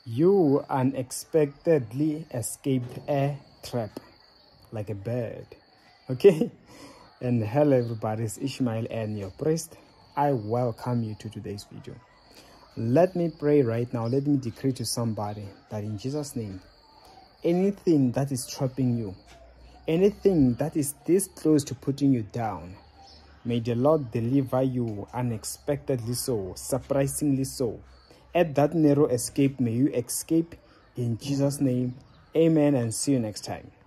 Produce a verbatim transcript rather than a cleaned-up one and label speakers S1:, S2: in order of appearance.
S1: You unexpectedly escaped a trap like a bird. Okay? And hello everybody, it's Ishmael and your priest. I welcome you to today's video. Let me pray right now. Let me decree to somebody that in Jesus' name, anything that is trapping you, anything that is this close to putting you down, may the Lord deliver you unexpectedly so, surprisingly so. At that narrow escape, may you escape in Jesus' name. Amen, and see you next time.